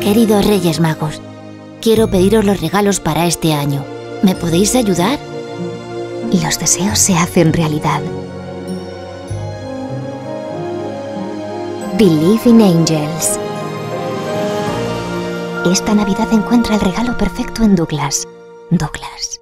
Queridos Reyes Magos, quiero pediros los regalos para este año. ¿Me podéis ayudar? Los deseos se hacen realidad. Believe in Angels. Esta Navidad encuentra el regalo perfecto en Douglas. Douglas.